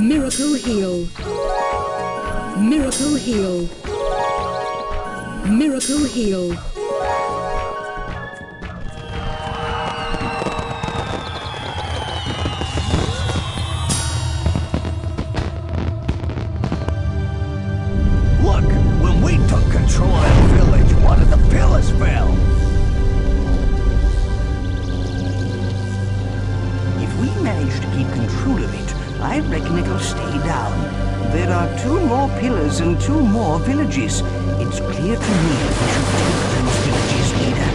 Miracle heal. Miracle heal. Miracle heal. Look, when we took control of that village, one of the pillars fell. If we manage to keep control of it, I reckon it'll stay down. There are 2 more pillars and 2 more villages. It's clear to me we should take those villages, leader.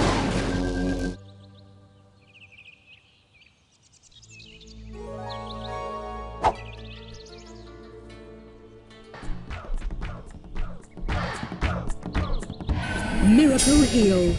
Miracle heal.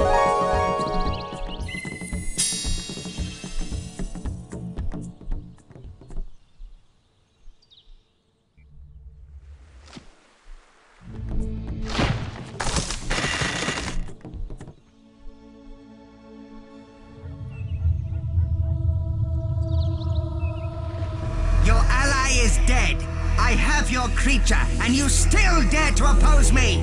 Your ally is dead. I have your creature, and you still dare to oppose me!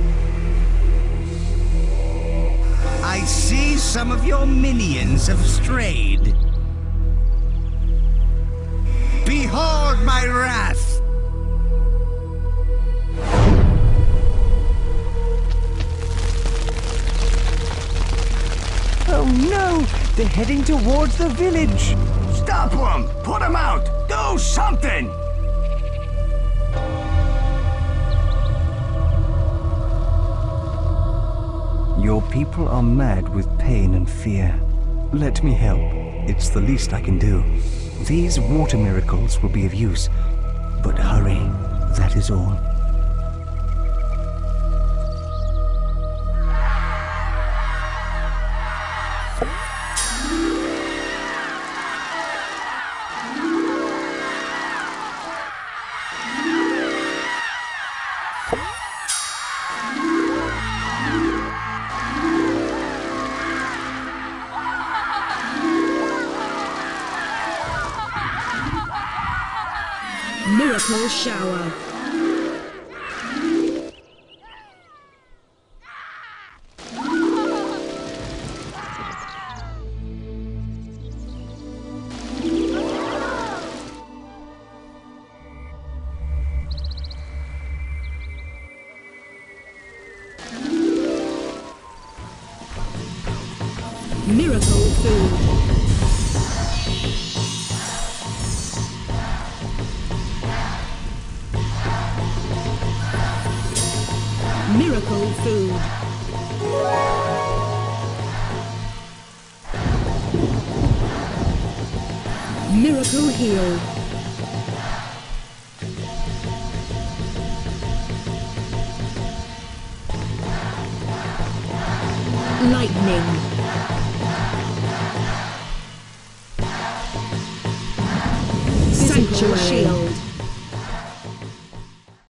I see some of your minions have strayed. Behold my wrath! Oh no! They're heading towards the village! Stop them! Put them out! Do something! Your people are mad with pain and fear. Let me help. It's the least I can do. These water miracles will be of use. But hurry, that is all. Miracle shower. Miracle food. Miracle food. Miracle heal. Lightning. Sanctuary shield.